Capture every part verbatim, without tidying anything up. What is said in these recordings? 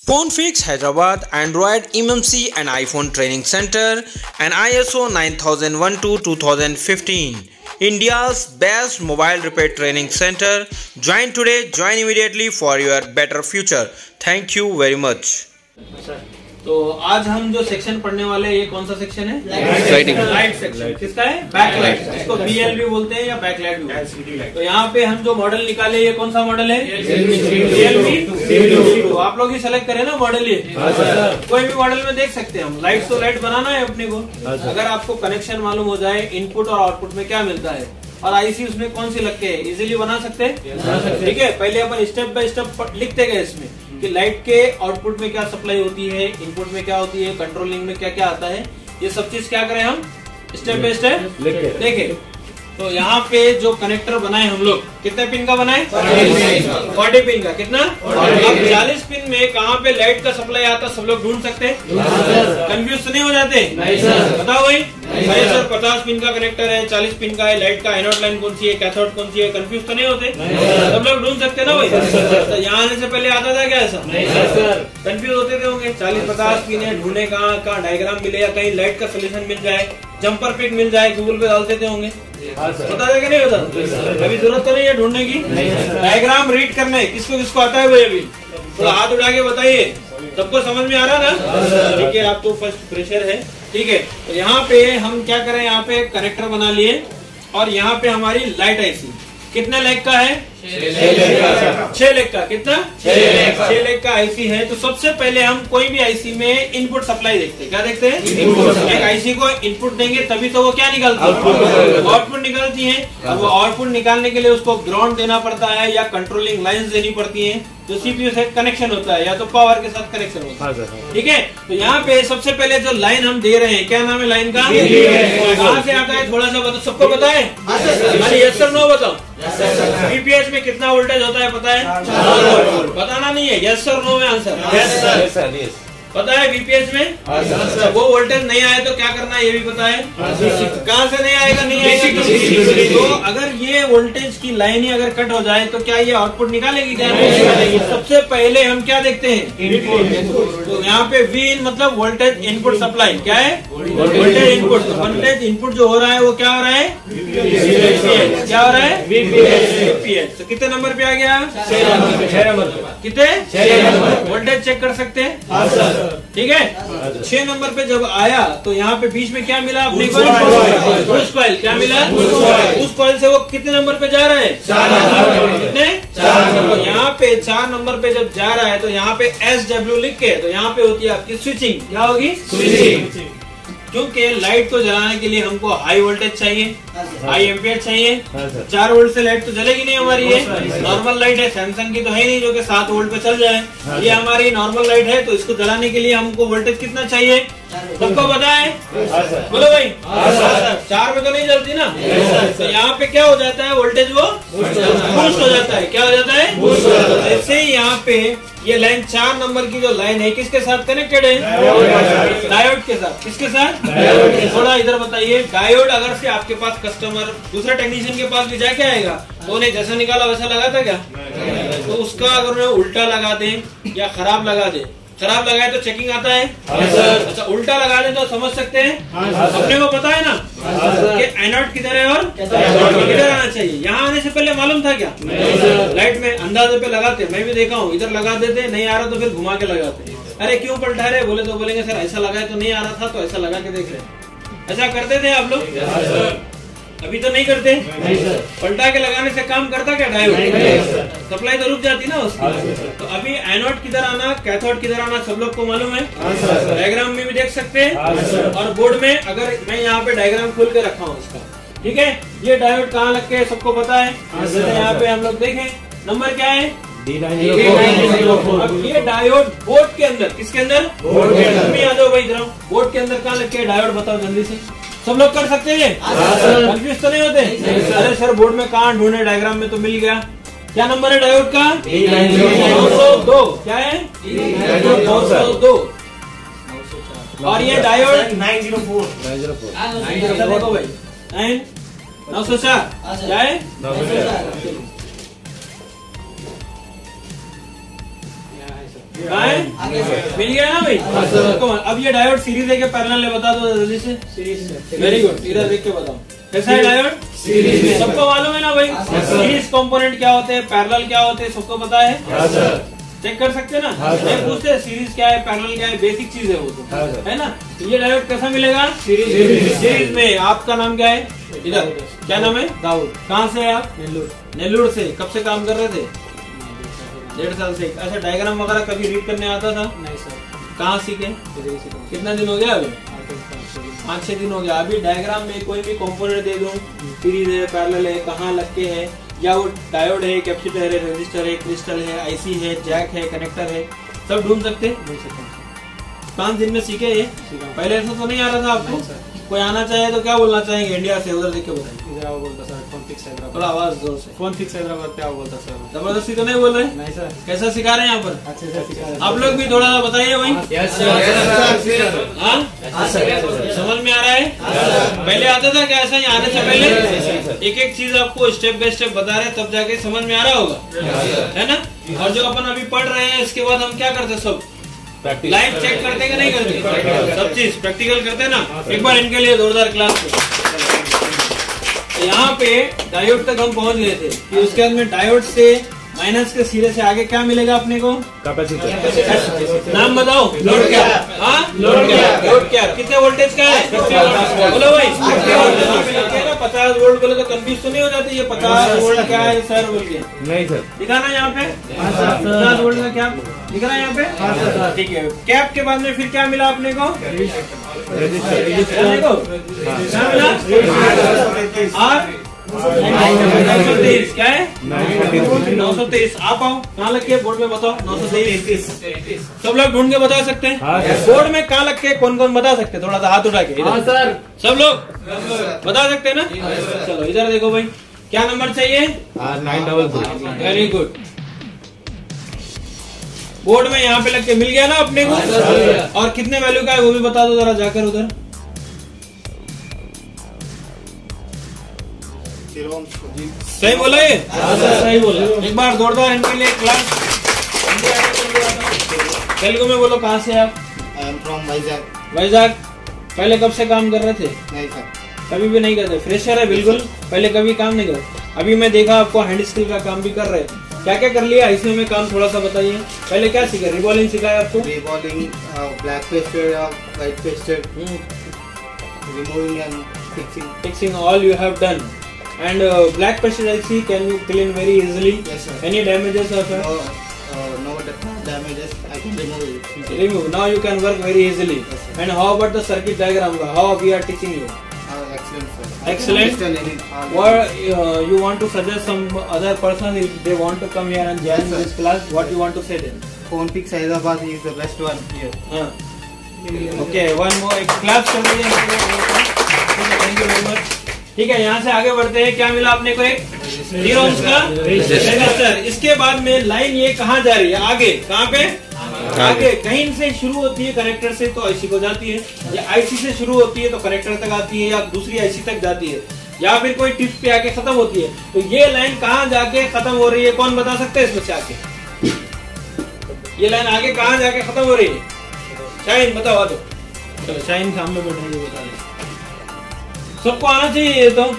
SpoonFix Hyderabad, Android M M C and iPhone Training Center, and I S O nine thousand one to two thousand fifteen. India's best mobile repair training center. Join today, join immediately for your better future. Thank you very much. तो आज हम जो section पढ़ने वाले हैं, ये कौन सा सेक्शन है? लाइटिंग। लाइट सेक्शन किसका है? बैक लाइट, इसको बी एल भी बोलते हैं या बैक लाइट भी बोलते हैं। तो यहाँ पे हम जो मॉडल निकाले, ये कौन सा मॉडल है? रियलमी। तो आप लोग ही सेलेक्ट करें ना मॉडल, ये कोई भी मॉडल में देख सकते हैं हम। लाइट तो लाइट बनाना है अपने को। अगर आपको कनेक्शन मालूम हो जाए, इनपुट और आउटपुट में क्या मिलता है और आईसी उसमें कौन सी लगती है, इजीली बना सकते हैं। ठीक है, पहले अपन स्टेप बाय स्टेप लिखते गए इसमें कि लाइट के आउटपुट में क्या सप्लाई होती है, इनपुट में क्या होती है, कंट्रोलिंग में क्या क्या आता है, ये सब चीज क्या करें हम स्टेप बाय स्टेप देखें। तो यहाँ पे जो कनेक्टर बनाए हम लोग, कितने पिन का बनाए? फोर्टी पिन का। कितना? अब चालीस पिन में कहाँ पे लाइट का सप्लाई आता, सब लोग ढूंढ सकते हैं? कंफ्यूज तो नहीं हो जाते? बताओ भाई। भाई सर पचास पिन का कनेक्टर है, चालीस पिन का है, लाइट का एनोड लाइन कौन सी है, कैथोड कौन सी है, कंफ्यूज तो नहीं होते? सब लोग ढूंढ सकते ना भाई। तो यहाँ आने से पहले आता था क्या ऐसा? कंफ्यूज होते थे होंगे। चालीस पचास पिन है, ढूंढे कहाँ कहाँ डायग्राम मिले या कहीं लाइट का सोल्यूशन मिल जाए, जंपर पिक मिल जाए, गूगल पे डालते थे होंगे। पता है कि नहीं होता? अभी जरूरत तो नहीं है ढूंढने की। डायग्राम रीड करने किसको किसको आता है भाई? अभी थोड़ा हाथ उठा के बताइए, सबको समझ में आ रहा ना? ठीक है, आप तो फर्स्ट प्रेशर है। ठीक है, तो यहाँ पे हम क्या करें, यहाँ पे कनेक्टर बना लिए और यहाँ पे हमारी लाइट आईसी कितने लेग का है? छह लेग का। कितना? छह लेग का आईसी है। तो सबसे पहले हम कोई भी आईसी में इनपुट सप्लाई देखते हैं। क्या देखते हैं? एक आईसी को इनपुट देंगे तभी तो वो क्या निकालती है? आउटपुट निकालती है। अब वो आउटपुट निकालने के लिए उसको ग्राउंड देना पड़ता है या कंट्रोलिंग लाइंस देनी पड़ती है, जो सीपीयू से कनेक्शन होता है या तो पावर के साथ कनेक्शन होता है। ठीक है, तो यहाँ पे सबसे पहले जो लाइन हम दे रहे हैं, क्या नाम है लाइन का? कहाँ से आता है थोड़ा सा बताओ, सबको पता है? अरे यस सर नो बताओ। वीपीएच में कितना वोल्टेज होता है पता है? बताना नहीं है, यस सर नो में आंसर। पता है वीपीएच में? वो वोल्टेज नहीं आए तो क्या करना है ये भी पता है? कहाँ से नहीं आएगा? नहीं आएगा। तो अगर ये वोल्टेज की लाइन ही अगर कट हो जाए तो क्या ये आउटपुट निकालेगी? क्या सबसे पहले हम क्या देखते हैं? तो यहाँ पे वी इन मतलब वोल्टेज इनपुट सप्लाई। क्या है? Voltage input. वोल्टेज इनपुट जो हो रहा है वो क्या हो रहा है? क्या हो रहा है? वीपीएच। तो कितने नंबर पे आ गया? छह नंबर। कितने? वोल्टेज चेक कर सकते हैं। ठीक है, छह नंबर पे जब आया तो यहाँ पे बीच में क्या मिला अपने को? Push coil. क्या मिला? पुश कॉइल से वो कितने नंबर पे जा रहा है? कितने? तो यहाँ पे चार नंबर पे जब जा रहा है तो यहाँ पे एस डब्ल्यू लिख के, तो यहाँ पे होती है आपकी स्विचिंग। क्या होगी? स्विचिंग। क्योंकि लाइट को जलाने के लिए हमको हाई वोल्टेज चाहिए, हाई एम्पियर चाहिए। चार वोल्ट से लाइट तो जलेगी नहीं हमारी, ये नॉर्मल लाइट है, सैमसंग की तो है नहीं जो कि सात वोल्ट पे चल जाए। ये हमारी नॉर्मल लाइट है, तो इसको जलाने के लिए हमको वोल्टेज कितना चाहिए? सबको पता है? बोलो भाई। चार में तो नहीं जलती ना। तो यहाँ पे क्या हो जाता है? वोल्टेज वो बूस्ट हो जाता है। क्या हो जाता है? ऐसे ही यहाँ पे ये लाइन चार नंबर की जो लाइन है किसके साथ कनेक्टेड है? डायोड के साथ। किसके साथ? थोड़ा इधर बताइए। डायोड अगर से आपके पास कस्टमर दूसरे टेक्नीशियन के पास भी जाके आएगा तो उन्हें जैसा निकाला वैसा लगाता क्या? तो उसका अगर उन्हें उल्टा लगा दे या खराब लगा दे, खराब लगाए तो चेकिंग आता है। अच्छा, उल्टा लगा दे तो समझ सकते हैं? अपने को पता है ना कि एनोड किधर है और किधर आना चाहिए। यहाँ आने से पहले मालूम था क्या? लाइट में अंदाजे पे लगाते, मैं भी देखा हूँ, इधर लगा देते, नहीं आ रहा तो फिर घुमा के लगाते। अरे क्यों पलटा रहे? बोले तो बोलेंगे सर ऐसा लगाए तो नहीं आ रहा था, तो ऐसा लगा के देख रहे। ऐसा करते थे आप लोग? अभी तो नहीं करते। पलटा के लगाने से काम करता क्या डायोड? सप्लाई तो रुक जाती ना उसकी। तो अभी एनोड किधर आना, कैथोड किधर आना सब लोग को मालूम है। डायग्राम में भी देख सकते हैं और बोर्ड में। अगर मैं यहाँ पे डायग्राम खोल के रखा हूँ इसका, ठीक है, ये डायोड कहाँ लग के सबको पता है। यहाँ पे हम लोग देखें नंबर क्या है? अब ये डायोड बोर्ड के अंदर, किसके अंदर? बोर्ड के अंदर। आ जाओ भाई इधर। बोर्ड के अंदर कहाँ लग के डायोड बताओ जल्दी से। सब लोग कर सकते हैं? कंफ्यूज तो नहीं होते? अरे सर बोर्ड में कहाँ ढूंढे, डायग्राम में तो मिल गया। क्या नंबर है डायोड का? नौ सौ दो। क्या है? नौ सौ दो। और ये डायोड नाइन जीरो फोर। देखो भाई, नाइन नौ सौ चार। क्या है? कहाँ है? मिल गया ना भाई? अब ये डायोड सीरीज है क्या पैरेलल है, बता दो जल्दी से। सीरीज। वेरी गुड, इधर देख के बताओ कैसा है डायोड? सीरीज में। सबको मालूम है ना भाई सीरीज कंपोनेंट क्या होते हैं, पैरेलल क्या होते हैं, सबको पता है? चेक कर सकते हैं ना? ये पूछते हैं सीरीज क्या है, पैरेलल क्या है, बेसिक चीज है वो तो, है ना? ये डायोड कैसा मिलेगा? सीरीज। सीरीज में। आपका नाम क्या है? इधर क्या नाम है? दाऊद। कहाँ से है आप? नेल्लोर। नेल्लोर से। कब से काम कर रहे थे? डेढ़ साल से। अच्छा, डायग्राम वगैरह कभी रीड करने आता था? नहीं सर। कहाँ सीखे? कितना दिन हो गया अभी? पाँच छह दिन हो गया। अभी डायग्राम में कोई भी कंपोनेंट दे दूं, सीरीज है, पैरेलल है, कहाँ लग के है, या वो डायोड है, कैपेसिटर है, रेजिस्टर है, क्रिस्टल है, आईसी है, जैक है, कनेक्टर है, सब ढूंढ सकते हैं। पाँच दिन में सीखे ये? पहले ऐसा तो नहीं आ रहा था आपको? कोई आना चाहे तो क्या बोलना चाहेंगे इंडिया से? उधर देख के बताएं। इधर आओ बोलता सर, फोन फिक्स हैदराबाद। थोड़ा आवाज जोर से। फोन फिक्स हैदराबाद पे आओ बोलता सर। जबरदस्ती तो नहीं बोल रहे? नहीं सर। कैसा सिखा रहे हैं यहाँ पर? अच्छे से सिखा रहे हैं। आप लोग भी थोड़ा सा बताइए वही। समझ में आ रहा है? पहले आता था क्या ऐसा? ही आने से पहले एक एक चीज आपको स्टेप बाय स्टेप बता रहे, तब जाके समझ में आ रहा होगा, है ना? और जो अपन अभी पढ़ रहे हैं इसके बाद हम क्या करते हैं? सब लाइव चेक करते कि नहीं करते? सब चीज प्रैक्टिकल करते हैं ना? एक बार इनके लिए जोरदार क्लास। यहाँ पे डायोड तक हम पहुंच गए थे कि उसके बाद में डायोड से माइनस के सिरे से आगे क्या मिलेगा अपने को? कैपेसिटर। नाम बताओ। लोड क्या? हाँ, लोड क्या? लोड क्या? कितने वोल्टेज का है? बोलो भाई। पचास वोल्ट बोले तो कंफ्यूज तो नहीं हो जाती ये पचास वोल्ट क्या है सर बोल के? नहीं सर। दिखाना यहाँ पे पचास वोल्ट का क्या दिखाना यहाँ पे? ठीक है। कैप के बाद में फिर क्या मिला अपने को? क्या मिला? और नौ सौ तेईस क्या है? नौ सौ तेईस। आप आओ, कहाँ लग के बोर्ड में बताओ। नौ सौ तेईस सब लोग ढूंढ के बता सकते हैं? बोर्ड में कहाँ लग के कौन कौन बता सकते हैं? थोड़ा सा हाथ उठा के। हाँ सर। सब लोग बता सकते हैं ना? चलो इधर देखो भाई, क्या नंबर चाहिए? Nine double three. Very good. Board में यहाँ पे लग के मिल गया ना अपने को? और कितने वैल्यू का है वो भी बता दो जरा जाकर उधर। सही बोला ये? सही बोला। एक बार जोरदार इनके लिए क्लास। तेलुगु में बोलो। कहाँ से आप? I am from Vizag. Vizag. पहले कब से काम कर रहे थे? नहीं सर। कभी भी नहीं करते? फ्रेशर है बिल्कुल? पहले कभी काम नहीं करे? अभी मैं देखा आपको हैंड स्किल का काम भी कर रहे हैं। क्या क्या कर लिया इसमें में काम, थोड़ा सा बताइए। पहले क्या सीखा? रिबॉलिंग सिखाया आपको? Reballing, black pasted, white pasted, removing and fixing. Fixing all you have done. And uh, black pasted I C can you clean very easily? Yes sir. Any damages of it? No, uh, no damages. I can remove it. Remove. Now you can work very easily. Yes, sir. And how about the circuit diagram? How we are teaching you? Uh, excellent sir. Excellent. What uh, you want to suggest some other person if they want to come here and join yes, this class? What you want to say then? Phone Fix Hyderabad is the best one here. Uh. Okay. One more. Clap कर दीजिए. Thank you very much. ठीक है, यहाँ से आगे बढ़ते हैं। क्या मिला आपने को? एक जीरो ओम्स का रेजिस्टर। इसके बाद में लाइन ये कहाँ जा रही है? आगे। कहाँ पे? आगे। कहीं से शुरू होती है कनेक्टर से तो आईसी को जाती है, या आईसी से शुरू होती है तो कनेक्टर तक आती है, या दूसरी आईसी तक जाती है, या फिर कोई टिप पे आके खत्म होती है। तो ये लाइन कहाँ जाके खत्म हो रही है? कौन बता सकते हैं इसमें से आके? ये लाइन आगे कहाँ जाके खत्म हो रही है? शाइन बताओ। तो चलो शाइन सामने बैठे हैं, बता दें। सबको आना चाहिए ये तो।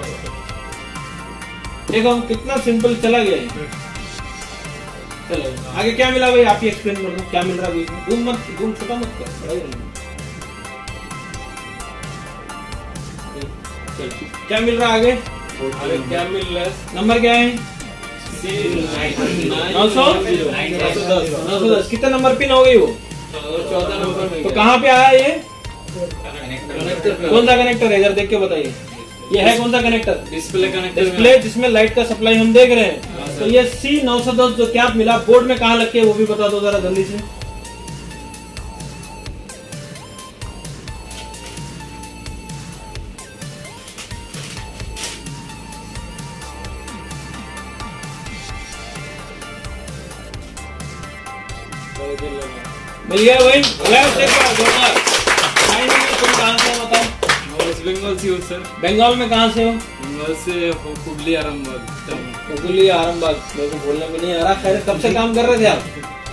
देखो कितना सिंपल चला गया है। चलो आगे क्या मिला भाई? आप ही एक्सप्लेन कर दो क्या मिल रहा है। घूम मत, घूम छोटा मत कर। क्या मिल रहा है आगे? क्या मिल रहा है? नंबर क्या है? नौ सौ नौ सौ दस। कितना नंबर पिन हो गई वो? चौदह नंबर। तो कहाँ पे आया ये? कौन सा कनेक्टर है? इधर देख के बताइए। ये है कौन सा कनेक्टर? Display connector. डिस्प्ले जिसमें लाइट का सप्लाई हम देख रहे हैं। तो ये सी नौ सौ दस जो क्या मिला बोर्ड में कहाँ लग के वो भी बता दो जरा जल्दी से। मिल गया भाई? तुम कहाँ से हो बताओ? बंगाल से हो सर। बंगाल में कहाँ से हो? बंगाल से हुबली आरामबाग। हुबली आरामबाग। मेरे को बोलने में नहीं आ रहा। खैर कब से काम कर रहे थे आप?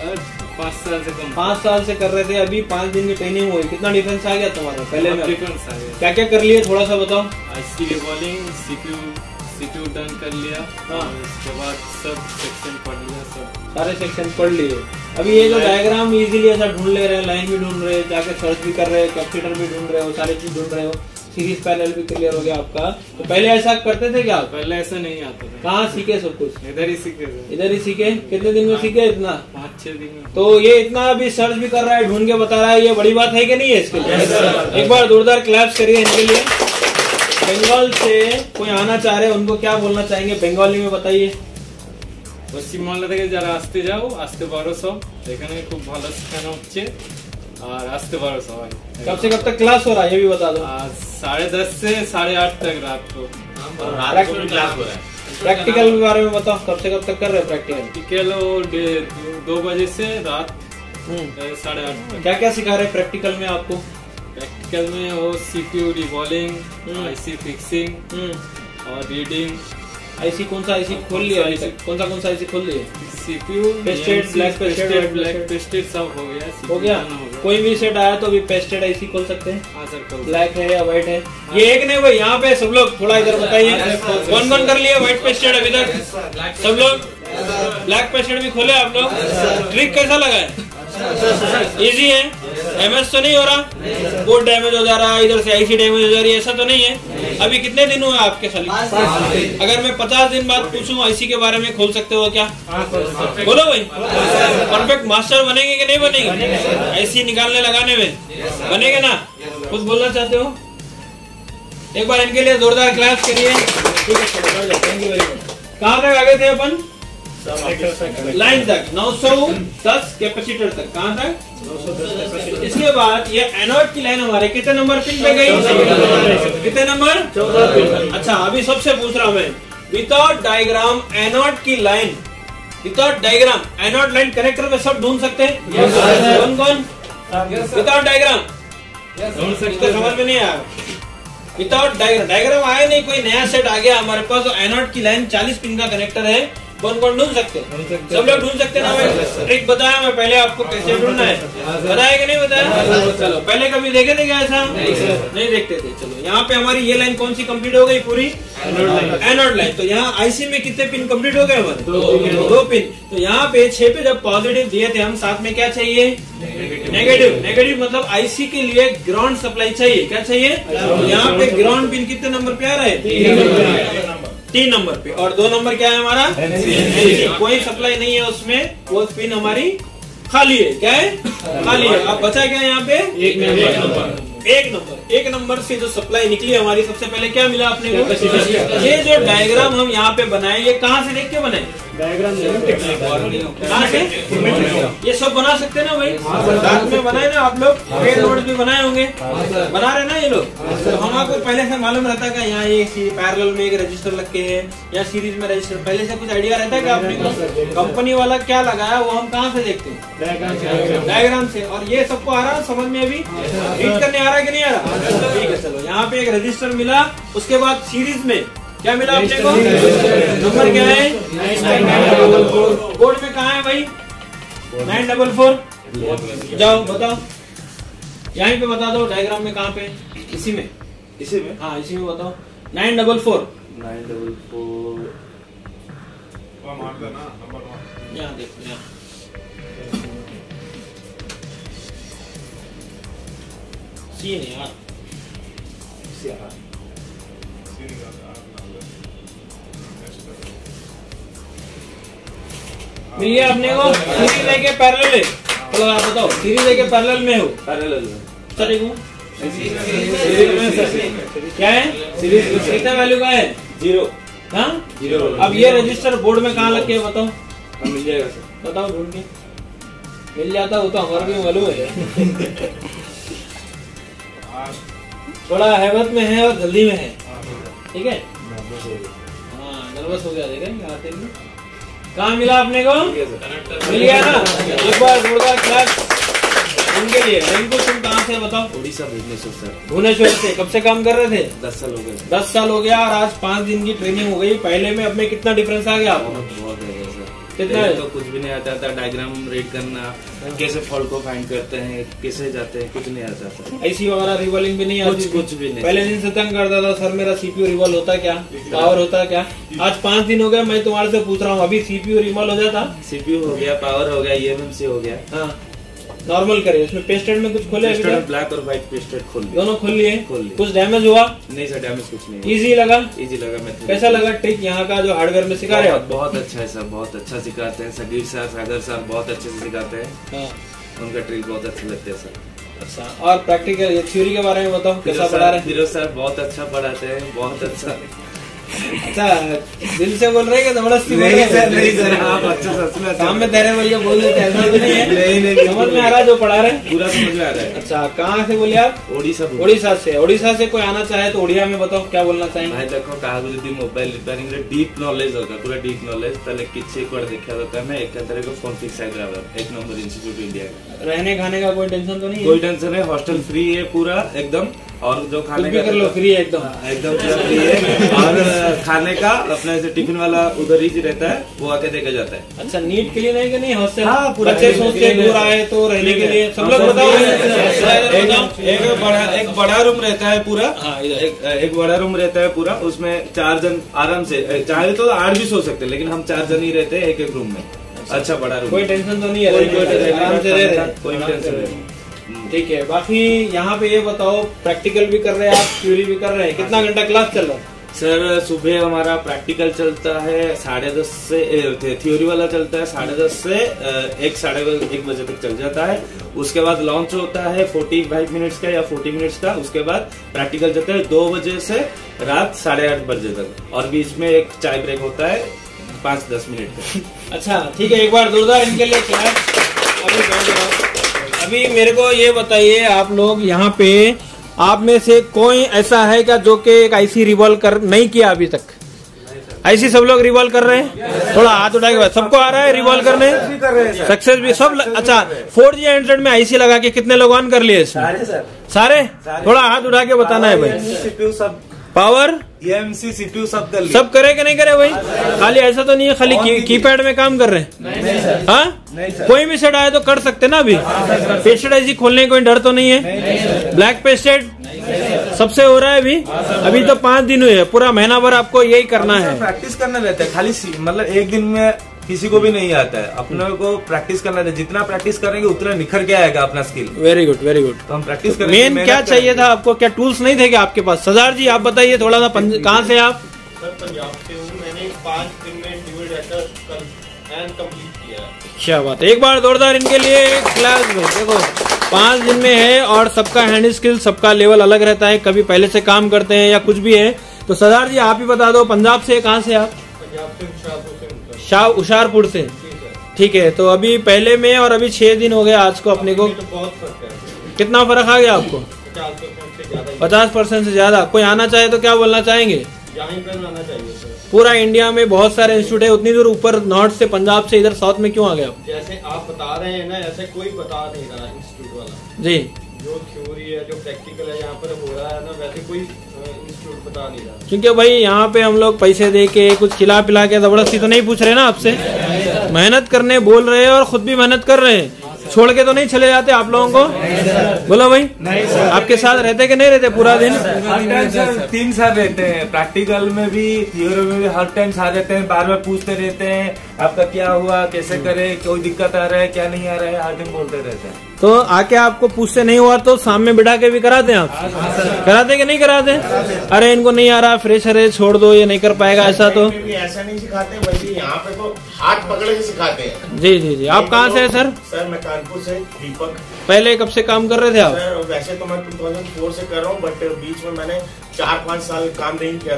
पाँच साल से कम। पाँच साल से कर रहे थे, अभी पाँच दिन की ट्रेनिंग हुई, कितना डिफरेंस आ गया तुम्हारा पहले में? डिफरेंस आ गया। क्या क्या कर लिए थोड़ा सा बताओ। IC revolving, CPU CPU done कर लिया। हाँ। उसके बाद सब सेक्शन पढ़ लिया, सब सारे सेक्शन पढ़ लिए। अभी ये जो डायग्राम इजीली ऐसा ढूंढ ले रहे हैं, लाइन भी ढूंढ रहे हैं, जाके सर्च भी कर रहे हैं, कैपेसिटर भी ढूंढ रहे हो, सारी चीज ढूंढ रहे हो, सीरीज पैरेलल भी क्लियर हो गया आपका। तो पहले ऐसा करते थे क्या? पहले ऐसा नहीं आता था। कहाँ सीखे सब कुछ? इधर ही सीखे थे। इधर ही सीखे। कितने दिन में सीखे इतना? पाँच छह दिन में। तो ये इतना अभी सर्च भी कर रहा है, ढूंढ के बता रहा है, ये बड़ी बात है कि नहीं है इसके लिए? एक बार जोरदार क्लैप्स करिए इनके लिए। बंगाल से कोई आना चाह रहे हैं, उनको क्या बोलना चाहेंगे बंगाली में बताइए। পশ্চিমবাংলা থেকে যারা আসতে যাও, আসতে পারো সব, এখানে খুব ভালো শেখানো হচ্ছে আর আসতে পারো সবাই। कब से कब तक क्लास हो रहा है ये भी बता दो। आज साढ़े दस से साढ़े आठ तक रात को क्लास हो रहा है। प्रैक्टिकल के बारे में बताओ, कब से कब तक कर रहे हैं प्रैक्टिकल? प्रैक्टिकल दो बजे से रात साढ़े आठ तक। क्या क्या सिखा रहे हैं प्रैक्टिकल में आपको? प्रैक्टिकल में वो सीपीयू रिवॉल्विंग, आईसी फिक्सिंग और रीडिंग। आईसी कौन सा आईसी खोल लिया अभी तक? कौन सा कौन सा आईसी खोल लिए? CPU pasted, black pasted, black pasted सब हो गया। हो गया। कोई भी सेट आया तो अभी पेस्टेड आईसी खोल सकते हैं। हाँ सर, खोल। ब्लैक है या व्हाइट है? ये एक नहीं भाई, यहाँ पे सब लोग थोड़ा इधर बताइए, कौन कौन कर लिए व्हाइट पेस्टेड अभी तक? सब लोग ब्लैक पेस्टेड भी खोले आप लोग? ट्रिक कैसा लगा है? इजी है? डैमेज तो नहीं हो रहा? बोर्ड डैमेज हो जा रहा है, इधर से आईसी डैमेज हो जा रही है, ऐसा तो नहीं है? अभी कितने दिन हुए आपके खाली? अगर मैं पचास दिन बाद पूछूं आईसी के बारे में, खोल सकते हो क्या? बोलो भाई। परफेक्ट मास्टर बनेंगे कि नहीं बनेंगे आईसी निकालने लगाने में? बनेंगे ना? कुछ बोलना चाहते हो? एक बार इनके लिए जोरदार क्लैप करिए। ठीक है, थैंक यू वेरी मच। कहाँ तक आगे थे अपन? लाइन तक नौ सौ दस कैपेसिटर तक। कहाँ तक? इसके बाद ये एनोड की लाइन हमारे कितने नंबर पिन पे गई? कितने नंबर? अच्छा, अभी सबसे पूछ रहा हूँ मैं, विदाउट डायग्राम एनोड की लाइन, without diagram anode line connector में सब ढूंढ सकते हैं? कौन कौन? विदाउट डायग्राम ढूंढ सकते? समझ में नहीं आया? विदाउट डायग्राम, डायग्राम आया नहीं, कोई नया सेट आ गया हमारे पास, तो एनोड की लाइन चालीस पिन का कनेक्टर है, कौन कौन ढूंढ सकते हैं? सब लोग ढूंढ सकते हैं ना भाई? ट्रिक बताया मैं पहले आपको कैसे ढूंढना है, बताया कि नहीं बताया? चलो, पहले कभी देखे थे क्या ऐसा? नहीं देखते थे। चलो, यहाँ पे हमारी ये लाइन कौन सी कंप्लीट हो गई? पूरी एनोड लाइन। तो यहाँ आईसी में कितने पिन कंप्लीट हो गए हमारे? दो पिन। तो यहाँ पे छह पे जब पॉजिटिव दिए थे हम, साथ में क्या चाहिए? नेगेटिव। नेगेटिव मतलब आईसी के लिए ग्राउंड सप्लाई चाहिए। क्या चाहिए? यहाँ पे ग्राउंड पिन कितने नंबर पे आ रहा है? तीन नंबर पे। और दो नंबर क्या है हमारा? एनसी। कोई सप्लाई नहीं है उसमें, वो पिन हमारी खाली है। क्या है? खाली है। अब बचा क्या है यहाँ पे? एक नंबर। एक नंबर एक नंबर से जो सप्लाई निकली हमारी, सबसे पहले क्या मिला अपने को? ये जो डायग्राम हम यहाँ पे बनाए, ये कहाँ से देख के बनाए? डायग्राम कहाँ से? ये सब बना सकते हैं ना भाई? साथ में बनाए ना आप लोग? पेड नोट्स भी बनाए होंगे, बना रहे ना ये लोग? तो हमको पहले से मालूम रहता है यहाँ ये पैरेलल में एक रजिस्टर लग के है या सीरीज में रजिस्टर, पहले से कुछ आइडिया रहता है क्या आपने को? कंपनी वाला क्या लगाया वो हम कहाँ से देखते हैं? डायग्राम से। और ये सबको आ रहा समझ में? अभी रीड करने आ रहा है कि नहीं आ रहा? ठीक है, चलो, यहाँ पे एक रजिस्टर मिला, उसके बाद सीरीज में क्या मिला अपने को? नंबर क्या है? कोड में कहाँ है भाई? Nine double four. जाओ बताओ, यहीं पे बता दो डायग्राम में कहाँ पे? इसी में? इसी में? हाँ, इसी में बताओ। Nine double four. Nine double four यहाँ देखो, यहाँ सी नहीं यार, मिल गया अपने को? सीरीज लेके पैरेलल है। चलो आप बताओ, सीरीज लेके पैरेलल में हो? पैरेलल में। चलो क्या है? सीरीज कितना वैल्यू का है? जीरो। हाँ, जीरो। अब ये रजिस्टर बोर्ड में कहाँ लग के बताओ? मिल जाएगा सर, बताओ ढूंढ के। मिल जाता हो तो हमारा भी मालूम है। थोड़ा हैबत में है और जल्दी में है, ठीक है? हाँ, नर्वस हो गया, देखेंगे आते ही। कहाँ मिला आपने को? मिल गया ना? एक बार जोरदार क्लास उनके लिए। रिंकू तुम कहाँ से बताओ? उड़ीसा भुवनेश्वर सर। भुवनेश्वर से। कब से काम कर रहे थे? दस साल हो गए। दस साल हो गया और आज पाँच दिन की ट्रेनिंग हो गई। पहले में अब में कितना डिफरेंस आ गया आपको? बहुत है सर। कितना पहले है? तो कुछ भी नहीं आता था, डायग्राम रीड करना, कैसे फॉल्ट को फाइंड करते हैं, कैसे जाते हैं, कुछ नहीं आता था। आईसी वगैरह रिवॉल्विंग भी नहीं आती कुछ थी? कुछ भी नहीं। पहले दिन से तंग करता था सर मेरा सीपीयू रिवॉल्व होता क्या, पावर होता क्या। आज पांच दिन हो गए मैं तुम्हारे से पूछ रहा हूँ, अभी सीपीयू रिवॉल्व हो जाता? सीपीयू हो गया, पावर हो गया, ईएमएमसी हो गया। हाँ नॉर्मल करे। इसमें पेस्टेड में कुछ खोले अभी तक? ब्लैक और व्हाइट पेस्टेड खोल दिया। दोनों खोल लिए? खोल लिए। कुछ डैमेज हुआ? नहीं सर, डैमेज कुछ नहीं। इजी लगा? इजी लगा। मैं कैसा लगा ट्रिक यहाँ का जो हार्डवेयर में सिखा रहे हो? बहुत अच्छा है सर, बहुत अच्छा सिखाते हैं। सगीर सर, सागर सर बहुत अच्छे से सिखाते हैं। हाँ। उनका ट्रिक बहुत अच्छे लगते हैं सर। अच्छा, और प्रैक्टिकल ये थ्योरी के बारे में बताओ, कैसा पढ़ा रहे हैं? फिरोज सर बहुत अच्छा पढ़ाते हैं, बहुत अच्छा। अच्छा दिल से बोल रहे हैं कि जबरदस्ती बोल रहे नहीं हैं? सर, नहीं सर, आप अच्छा सच में सामने तेरे बोल के बोल देते हैं, ऐसा तो नहीं है? नहीं नहीं, समझ में आ रहा है जो पढ़ा रहे हैं? पूरा समझ में आ रहा है। अच्छा कहाँ से बोले आप? ओडिशा। ओडिशा से। ओडिशा से कोई आना चाहे तो ओडिया में बताओ क्या बोलना चाहेंगे? भाई देखो कहा मोबाइल रिपेयरिंग डीप नॉलेज होगा, पूरा डीप नॉलेज ताले किसी को देखा होता है। एक तरह का फोन फिक्स हैदराबाद एक नंबर इंस्टीट्यूट इंडिया। रहने खाने का कोई टेंशन तो नहीं है? कोई टेंशन है, हॉस्टल फ्री है पूरा एकदम। और जो खाने कुछ भी का कर लो फ्री है एकदम एकदम फ्री है। और खाने का अपने से टिफिन वाला उधर ही रहता है, वो आके देके जाता है। अच्छा नीट क्लीन है कि नहीं हॉस्टल? हाँ, पूरा बच्चे clean- सोचते हैं clean दूर है। आए तो रहने के लिए सब हाँ, लोग सब बताओ। clean है। बताओ। एक एक बड़ा एक बड़ा रूम रहता है पूरा। हाँ, इधर। एक, एक बड़ा रूम रहता है पूरा, उसमें चार जन आराम से, चाहे तो आठ भी सो सकते हैं, लेकिन हम चार जन ही रहते हैं एक एक रूम में। अच्छा बड़ा रूम। कोई टेंशन तो नहीं है? कोई रहने का, आराम से रह रहे हैं। कोई टेंशन नहीं। ठीक है। बाकी यहाँ पे ये बताओ प्रैक्टिकल भी कर रहे हैं आप, थ्योरी भी कर रहे हैं, कितना घंटा क्लास चल रहा है? सर सुबह हमारा प्रैक्टिकल चलता है साढ़े दस से, थ्योरी वाला चलता है साढ़े दस से एक साढ़े एक बजे तक चल जाता है। उसके बाद लॉन्च होता है फोर्टी फाइव मिनट्स का या फोर्टी मिनट्स का। उसके बाद प्रैक्टिकल चलता है दो बजे से रात साढ़े आठ बजे तक, और बीच में एक चाय ब्रेक होता है पाँच दस मिनट का। अच्छा ठीक है, एक बार जोरदार इनके लिए क्लास। अभी बैठ जाओ। अभी मेरे को ये बताइए आप लोग यहाँ पे, आप में से कोई ऐसा है क्या जो कि एक आईसी रिवॉल्व कर नहीं किया अभी तक? आईसी सब लोग रिवॉल्व कर रहे हैं? थोड़ा हाथ उठा के बाद सबको आ रहा है रिवॉल्व करने? सक्सेस भी सब। अच्छा फोर जी एंड्रॉइड में आईसी लगा के कितने लोग ऑन कर लिए इसमें? सारे सर, सारे? थोड़ा हाथ उठा के बताना है भाई। सीपीयू सब, पावर ईएमसी सीपीयू सब कर लिए। सब करे कि नहीं करे भाई? खाली ऐसा तो नहीं है खाली की, कीपैड में काम कर रहे हैं? हाँ कोई भी सेट आए तो कर सकते ना अभी? पेस्टेड आईसी खोलने का कोई डर तो नहीं है? ब्लैक पेस्टेड सबसे हो रहा है अभी? अभी तो पाँच दिन हुए, पूरा महीना भर आपको यही करना है। प्रैक्टिस करना रहता है खाली, मतलब एक दिन में किसी को भी नहीं आता है। अपने को प्रैक्टिस करना रहता है, जितना प्रैक्टिस करेंगे उतना निखर के आएगा अपना skill. Very good very good. तो हम प्रैक्टिस करेंगे। मेन क्या चाहिए था आपको, क्या टूल्स नहीं थे क्या आपके पास? सजार जी आप बताइए थोड़ा सा, कहाँ से आप? सर पंजाब से हूँ, मैंने पाँच दिन में ड्यूल डाटा कंप्लीट किया। क्या बात है, एक बार जोरदार इनके लिए क्लास में। देखो पाँच दिन में है, और सबका हैंड स्किल सबका लेवल अलग रहता है, कभी पहले से काम करते हैं या कुछ भी है। तो सरदार जी आप ही बता दो, पंजाब से कहाँ से आप? पंजाब से हुशियारपुर से। शाह हुशियारपुर से। ठीक है, तो अभी पहले में और अभी छह दिन हो गए आज को अपने को, तो बहुत फर्क है, कितना फर्क आ गया आपको? पचास परसेंट से ज्यादा। पचास परसेंट से ज्यादा। कोई आना चाहे तो क्या बोलना चाहेंगे? यहाँ पर आना चाहिए सर। पूरा इंडिया में बहुत सारे इंस्टीट्यूट है, उतनी दूर ऊपर नॉर्थ से, पंजाब से इधर साउथ में क्यों आ गए आप? जैसे आप बता रहे हैं ना, ऐसे कोई बता नहीं रहा इंस्टीट्यूट वाला। जी जो थ्योरी है, जो प्रैक्टिकल है यहाँ पर हो रहा है ना, वैसे कोई इंस्टीट्यूट बता नहीं रहा। क्योंकि भाई यहाँ पे हम लोग पैसे दे के कुछ खिला पिला के जबरदस्ती तो नहीं पूछ रहे ना आपसे, मेहनत करने बोल रहे हैं और खुद भी मेहनत कर रहे हैं। छोड़ के तो नहीं चले जाते आप लोगों को? बोलो भाई। नहीं सर। आपके साथ रहते कि नहीं रहते पूरा दिन? हर टाइम सर तीन साल रहते हैं, प्रैक्टिकल में भी थ्योरी में भी हर टाइम साथ रहते हैं, बार बार पूछते रहते हैं आपका क्या हुआ, कैसे करे, कोई दिक्कत आ रहा है क्या नहीं आ रहा है, हर दिन बोलते रहते हैं। तो आके आपको पूछते नहीं हुआ तो सामने बिठा के भी कराते हैं आप? कराते कि नहीं कराते? अरे इनको नहीं आ रहा, फ्रेशर है, छोड़ दो, ये नहीं कर पाएगा, ऐसा तो भी ऐसा नहीं सिखाते बल्कि यहाँ पे तो हाथ पकड़ के सिखाते हैं। जी जी जी। आप कहाँ से है सर? सर मैं कानपुर से, दीपक। पहले कब से काम कर रहे थे आप? सर वैसे तो मैं दो हज़ार चार से कर रहा हूँ, बट बीच में मैंने चार पाँच साल काम नहीं किया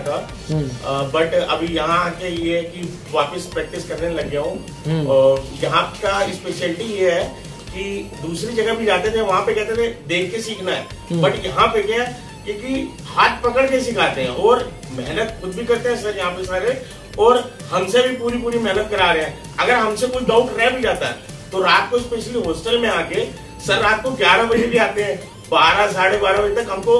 था। बट अभी यहाँ आके ये है कि वापस प्रैक्टिस करने लग गया हूँ। और यहाँ का स्पेशलिटी ये है कि दूसरी जगह भी जाते थे, वहाँ पे कहते थे देख के सीखना है, बट यहाँ पे क्या है कि हाथ पकड़ के सिखाते हैं और मेहनत खुद भी करते हैं सर यहाँ पे सारे, और हमसे भी पूरी पूरी मेहनत करा रहे हैं। अगर हमसे कोई डाउट रह भी जाता है तो रात को स्पेशली हॉस्टल में आके सर रात को ग्यारह बजे भी आते हैं, बारह साढ़े बारह बजे तक हमको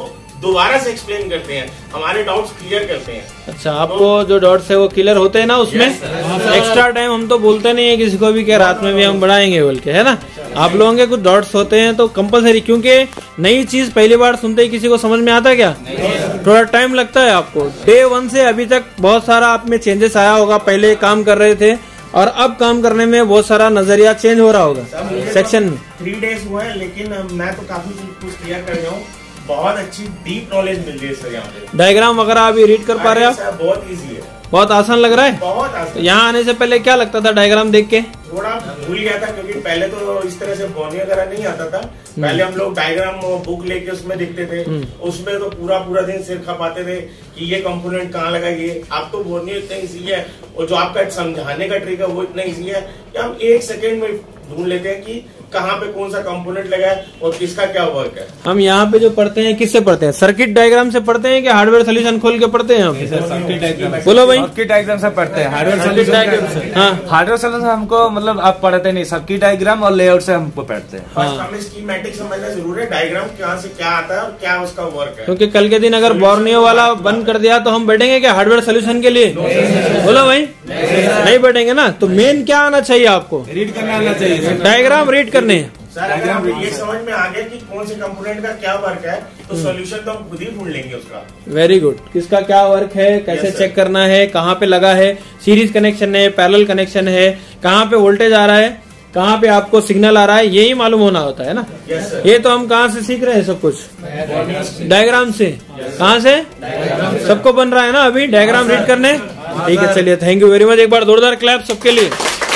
दोबारा से एक्सप्लेन करते हैं, हमारे डाउट्स क्लियर करते हैं। अच्छा, आपको जो डाउट्स है वो क्लियर होते हैं ना उसमें? एक्स्ट्रा टाइम हम तो बोलते नहीं है किसी को भी कि रात में भी हम बढ़ाएंगे बोल के, है ना। आप लोगों के कुछ डाउट्स होते हैं तो कंपलसरी, क्योंकि नई चीज पहली बार सुनते ही किसी को समझ में आता क्या? थोड़ा टाइम लगता है आपको। डे वन से अभी तक बहुत सारा आप में चेंजेस आया होगा। पहले काम कर रहे थे और अब काम करने में बहुत सारा नजरिया चेंज हो रहा होगा सेक्शन में। थ्री डेज हुए हैं लेकिन मैं तो काफी कुछ क्लियर कर रहा हूँ। बहुत अच्छी डीप नॉलेज मिल रही है सर यहाँ पे। डायग्राम वगैरह अभी रीड कर पा रहे हैं आप? बहुत इजी है, बहुत आसान लग रहा है। बहुत आसान। यहाँ आने से पहले क्या लगता था डायग्राम देख के? थोड़ा भूल गया था, क्योंकि पहले तो इस तरह से बोनी वगैरह नहीं आता था। पहले हम लोग डायग्राम बुक लेके उसमें देखते थे, उसमें तो पूरा पूरा दिन सिर खपाते थे कि ये कंपोनेंट कहाँ लगा। ये आप तो बोनी इतना इजी है, और जो आपका समझाने का ट्रिक है वो इतना इजी है कि हम एक सेकेंड में ढूंढ लेते हैं कि कहाँ पे कौन सा कंपोनेंट लगा है और किसका क्या वर्क है। हम यहाँ पे जो पढ़ते हैं किससे पढ़ते हैं? सर्किट डायग्राम से पढ़ते हैं कि हार्डवेयर सोल्यूशन खोल के पढ़ते हैं हम? बोलो भाई। सर्किट डायग्राम से पढ़ते हैं, हार्डवेयर सोल्यूशन। हाँ, हार्डवेयर सोल्यूशन हमको मतलब आप पढ़ते नहीं, सर्किट डायग्राम और लेआउट से हमको पढ़ते हैं। फर्स्ट हमें स्कीमेटिक समझना जरूर है, डायग्राम कहाँ से क्या आता है और क्या उसका वर्क है। क्योंकि कल के दिन अगर बोर्नियो वाला बंद कर दिया तो हम बैठेंगे क्या हार्डवेयर सोल्यूशन के लिए? बोलो भाई, नहीं बैठेंगे ना। तो मेन क्या आना चाहिए आपको? रीड करना आना चाहिए, डायग्राम रीड करने। सर अगर हमें ये समझ में आ गया कि कौन से कंपोनेंट का क्या वर्क है तो सॉल्यूशन तो हम खुद ही ढूंढ लेंगे उसका। Very good. किसका क्या वर्क है, कैसे yes, चेक करना है, कहाँ पे लगा है, सीरीज कनेक्शन है, पैरेलल कनेक्शन है, कहाँ पे वोल्टेज आ रहा है, कहाँ पे आपको सिग्नल आ रहा है, यही मालूम होना होता है ना। yes, ये तो हम कहाँ से सीख रहे हैं सब कुछ? डायग्राम से। कहाँ से? सबको बन रहा है ना अभी डायग्राम रीड करने। ठीक है, चलिए, थैंक यू वेरी मच। एक बार जोरदार क्लैप सबके लिए।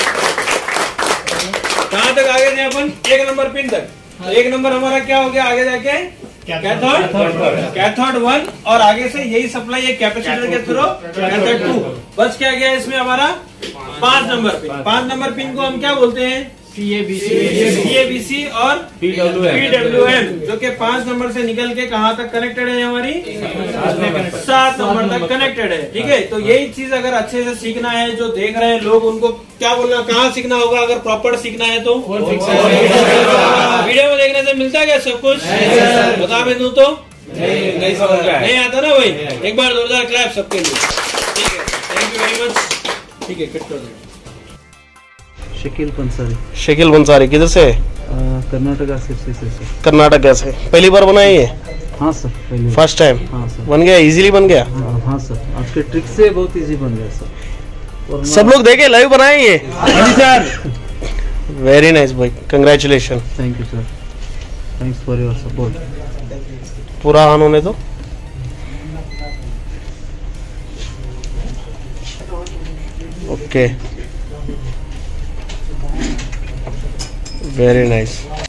कहाँ तक आगे थे अपन? एक नंबर पिन तक। एक नंबर हमारा क्या हो गया आगे जाके? कैथोड। कैथोड वन, और आगे से यही सप्लाई है कैपेसिटर के थ्रू कैथोड टू। बस क्या गया इसमें हमारा? पांच नंबर पिन। पांच नंबर पिन को हम क्या बोलते हैं? सी ए बी सी और पी डब्ल्यू एम, जो कि पांच नंबर से निकल के कहाँ तक कनेक्टेड है हमारी? सात नंबर तक कनेक्टेड है। ठीक है, तो यही चीज अगर अच्छे से सीखना है, जो देख रहे हैं लोग उनको क्या बोलना, कहाँ सीखना होगा? अगर प्रॉपर सीखना है तो वीडियो में देखने से मिलता है क्या सब कुछ? बता मैं दूं तो नहीं समझ रहा है, नहीं आता ना भाई। एक बार जोरदार क्लैप सबके लिए। ठीक है, थैंक यू वेरी मच। ठीक है, कट कर दो। शकील पंसारी। शकील पंसारी किधर से? कर्नाटका से। से कर्नाटका से। पहली बार बनाई है? हाँ सर, पहली फर्स्ट टाइम। हाँ सर। बन गया? इजीली बन गया? हाँ, हाँ सर, आपके ट्रिक से बहुत इजी बन गया सर। और सब लोग देखे लाइव बनाए ये? सर वेरी नाइस भाई, congratulation. Thank you sir, thanks for your support. पूरा ऑन होने दो। Okay, very nice.